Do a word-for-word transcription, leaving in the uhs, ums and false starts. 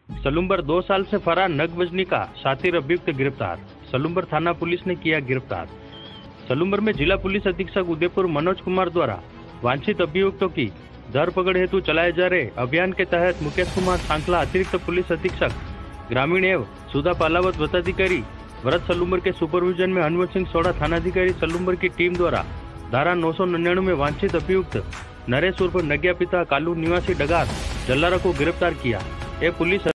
सलूम्बर दो साल से फरार नग वजनी का शातिर अभियुक्त गिरफ्तार। सलूम्बर थाना पुलिस ने किया गिरफ्तार। सलूम्बर में जिला पुलिस अधीक्षक उदयपुर मनोज कुमार द्वारा वांछित अभियुक्तों की धरपकड़ हेतु चलाए जा रहे अभियान के तहत मुकेश कुमार सांखला अतिरिक्त पुलिस अधीक्षक ग्रामीण एवं सुधा पालावत वताधिकारी भरत सलूम्बर के सुपरविजन में हनुमत सिंह सोढ़ा थानाधिकारी सलूम्बर की टीम द्वारा धारा नौ सौ निन्यानवे वांछित अभियुक्त नरेश उर्फ नग्या पिता कालू निवासी डगार जल्लारा को गिरफ्तार किया। ये पुलिस